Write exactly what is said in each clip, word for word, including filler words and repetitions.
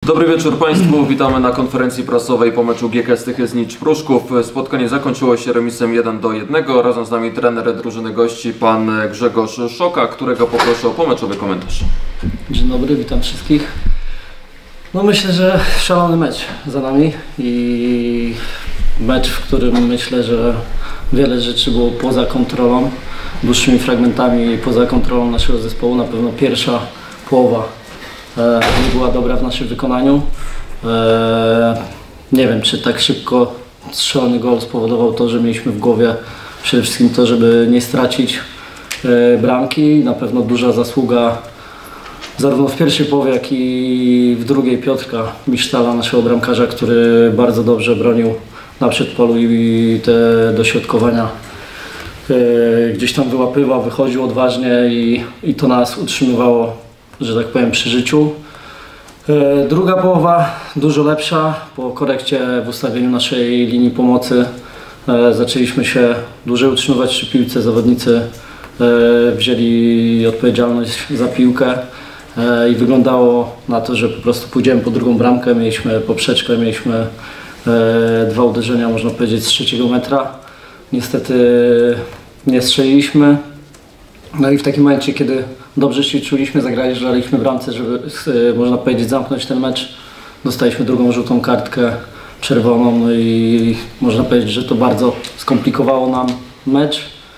Dobry wieczór Państwu, witamy na konferencji prasowej po meczu G K S Tychy-Znicz Pruszków. Spotkanie zakończyło się remisem jeden do jednego. Razem z nami trener drużyny gości, pan Grzegorz Szoka, którego poproszę o pomeczowy komentarz. Dzień dobry, witam wszystkich. No myślę, że szalony mecz za nami i mecz, w którym myślę, że wiele rzeczy było poza kontrolą, dłuższymi fragmentami poza kontrolą naszego zespołu. Na pewno pierwsza połowa e, nie była dobra w naszym wykonaniu. E, nie wiem, czy tak szybko strzelony gol spowodował to, że mieliśmy w głowie przede wszystkim to, żeby nie stracić e, bramki. Na pewno duża zasługa zarówno w pierwszej połowie, jak i w drugiej Piotrka Misztala, naszego bramkarza, który bardzo dobrze bronił na przedpolu i te dośrodkowania e, gdzieś tam wyłapywał, wychodził odważnie i, i to nas utrzymywało, że tak powiem, przy życiu. E, druga połowa dużo lepsza. Po korekcie w ustawieniu naszej linii pomocy e, zaczęliśmy się dłużej utrzymywać przy piłce. Zawodnicy e, wzięli odpowiedzialność za piłkę e, i wyglądało na to, że po prostu pójdziemy po drugą bramkę. Mieliśmy poprzeczkę, mieliśmy e, dwa uderzenia, można powiedzieć, z trzeciego metra. Niestety nie strzeliliśmy. No i w takim momencie, kiedy dobrze się czuliśmy, zagraliśmy bramce, żeby, można powiedzieć, zamknąć ten mecz. Dostaliśmy drugą żółtą kartkę czerwoną, no i można powiedzieć, że to bardzo skomplikowało nam mecz.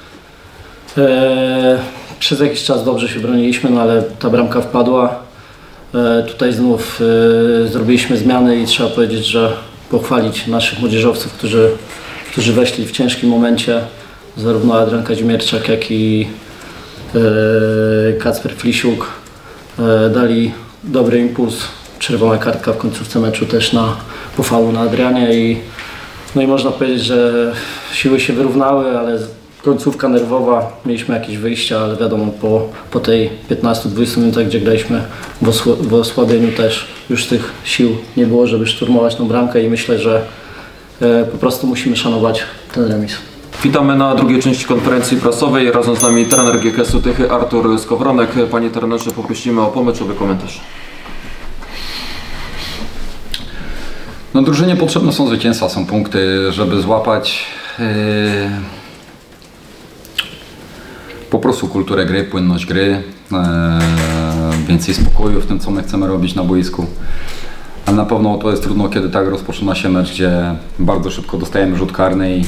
Eee, przez jakiś czas dobrze się broniliśmy, no ale ta bramka wpadła. Eee, tutaj znów e, zrobiliśmy zmiany i trzeba powiedzieć, że pochwalić naszych młodzieżowców, którzy, którzy weszli w ciężkim momencie. Zarówno Adrian Kazimierczak, jak i Kacper Flisiuk dali dobry impuls. Czerwona kartka w końcówce meczu też na pofaulu na Adrianie i, no i można powiedzieć, że siły się wyrównały, ale końcówka nerwowa, mieliśmy jakieś wyjścia, ale wiadomo, po, po tej piętnastu dwudziestu minutach, gdzie graliśmy w, osł w osłabieniu, też już tych sił nie było, żeby szturmować tą bramkę i myślę, że e, po prostu musimy szanować ten remis. Witamy na drugiej części konferencji prasowej. Razem z nami trener G K S-u Tychy Artur Skowronek. Panie trenerze, poprosimy o pomeczowy komentarz. No, drużynie potrzebne są zwycięstwa, są punkty, żeby złapać yy, po prostu kulturę gry, płynność gry, yy, więcej spokoju w tym, co my chcemy robić na boisku. Ale na pewno to jest trudno, kiedy tak rozpoczyna się mecz, gdzie bardzo szybko dostajemy rzut karny i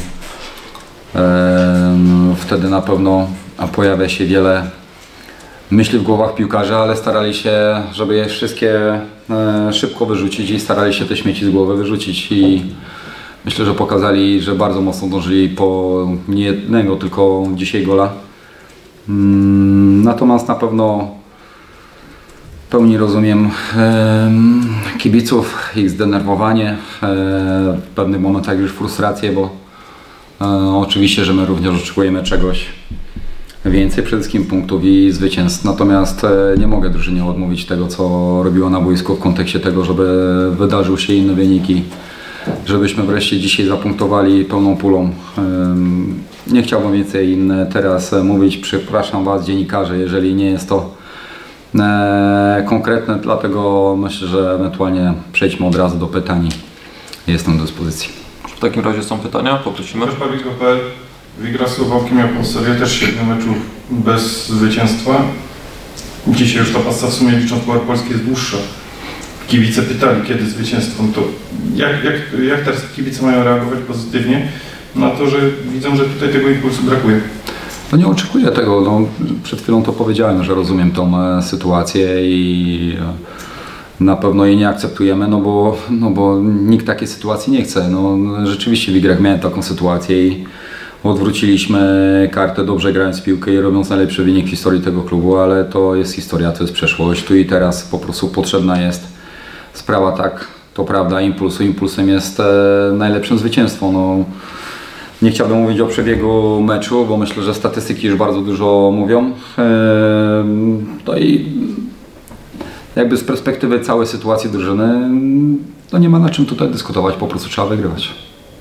wtedy na pewno pojawia się wiele myśli w głowach piłkarzy, ale starali się, żeby je wszystkie szybko wyrzucić i starali się te śmieci z głowy wyrzucić i myślę, że pokazali, że bardzo mocno dążyli po nie jednego, tylko dzisiaj gola. Natomiast na pewno w pełni rozumiem kibiców, ich zdenerwowanie, w pewnych momentach już frustrację, bo E, oczywiście, że my również oczekujemy czegoś więcej, przede wszystkim punktów i zwycięstw. Natomiast e, nie mogę drużynie odmówić tego, co robiła na boisku w kontekście tego, żeby wydarzył się inny wynik i żebyśmy wreszcie dzisiaj zapunktowali pełną pulą. E, nie chciałbym więcej teraz mówić. Przepraszam Was, dziennikarze, jeżeli nie jest to e, konkretne, dlatego myślę, że ewentualnie przejdźmy od razu do pytań. Jestem do dyspozycji. W takim razie są pytania, poprosimy. Też Paweł kropka pe el, Wigra Suwałki miał pod serię też siedmiu meczów bez zwycięstwa. Dzisiaj już ta pasta w sumie licząc Puchar Polski jest dłuższa. Kibice pytali, kiedy zwycięstwo. To jak, jak, jak teraz kibice mają reagować pozytywnie na to, że widzą, że tutaj tego impulsu brakuje? No nie oczekuję tego. No, przed chwilą to powiedziałem, że rozumiem tą e, sytuację i e, na pewno jej nie akceptujemy, no bo, no bo nikt takiej sytuacji nie chce. No, rzeczywiście w Wigrach miałem taką sytuację i odwróciliśmy kartę, dobrze grając w piłkę i robiąc najlepszy wynik w historii tego klubu, ale to jest historia, to jest przeszłość. Tu i teraz po prostu potrzebna jest sprawa, tak, to prawda, impulsu. Impulsem jest e, najlepszym zwycięstwo. No, nie chciałbym mówić o przebiegu meczu, bo myślę, że statystyki już bardzo dużo mówią. E, no i jakby z perspektywy całej sytuacji drużyny, to nie ma na czym tutaj dyskutować, po prostu trzeba wygrywać.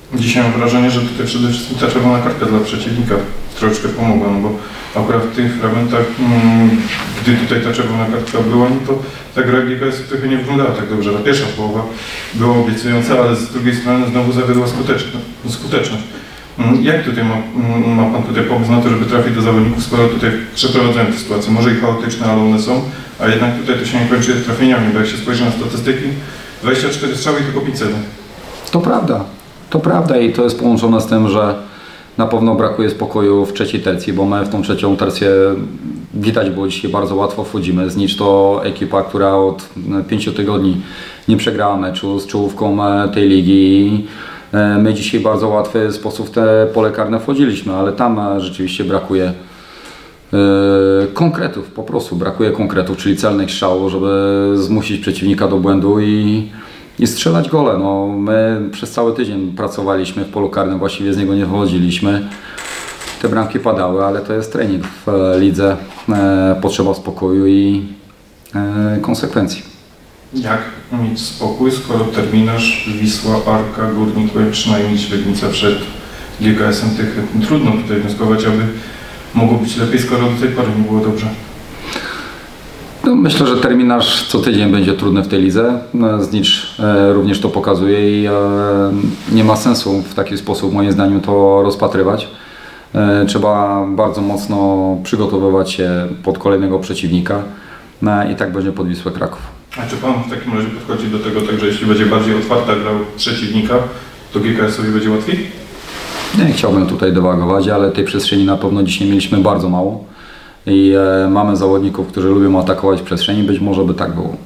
Dzisiaj mam wrażenie, że tutaj przede wszystkim ta czerwona kartka dla przeciwnika troszeczkę pomogła, no bo akurat w tych fragmentach, mm, gdy tutaj ta czerwona kartka była, no to ta gra G K S trochę nie wyglądała tak dobrze. Ta pierwsza połowa była obiecująca, ale z drugiej strony znowu zawiodła skuteczność. skuteczność. Mm, Jak tutaj ma, mm, ma Pan tutaj pomysł na to, żeby trafić do zawodników, skoro tutaj przeprowadzają te sytuacje, może i chaotyczne, ale one są, a jednak tutaj to się nie kończy trafieniami, bo jak się spojrzy na statystyki, dwadzieścia cztery strzały i tylko pięć celów. To prawda, to prawda i to jest połączone z tym, że na pewno brakuje spokoju w trzeciej tercji, bo my w tą trzecią tercję widać było dzisiaj bardzo łatwo wchodzimy. Znicz to ekipa, która od pięciu tygodni nie przegrała meczu z czołówką tej ligi. My dzisiaj w bardzo łatwy sposób w te pole karne wchodziliśmy, ale tam rzeczywiście brakuje konkretów, po prostu brakuje konkretów, czyli celnych strzałów, żeby zmusić przeciwnika do błędu i I strzelać gole. No, my przez cały tydzień pracowaliśmy w polu karnym, właściwie z niego nie wychodziliśmy. Te bramki padały, ale to jest trening w lidze. E, potrzeba spokoju i e, konsekwencji. Jak mieć spokój, skoro terminarz Wisła, Arka, Górnik, przynajmniej Średnica przed G K S-em tych trudno tutaj wnioskować, aby mogło być lepiej, skoro do tej pory nie było dobrze. No, myślę, że terminarz co tydzień będzie trudny w tej lidze. Znicz e, również to pokazuje i e, nie ma sensu w taki sposób moim zdaniem to rozpatrywać. E, trzeba bardzo mocno przygotowywać się pod kolejnego przeciwnika e, i tak będzie pod Wisłę Kraków. A czy Pan w takim razie podchodzi do tego tak, że jeśli będzie bardziej otwarta gra przeciwnika, to G K S-owi będzie łatwiej? Nie chciałbym tutaj dywagować, ale tej przestrzeni na pewno dzisiaj mieliśmy bardzo mało. I e, mamy zawodników, którzy lubią atakować w przestrzeni, być może by tak było.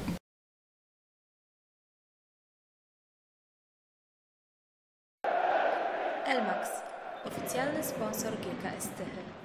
Elmax, oficjalny sponsor G K S Tychy.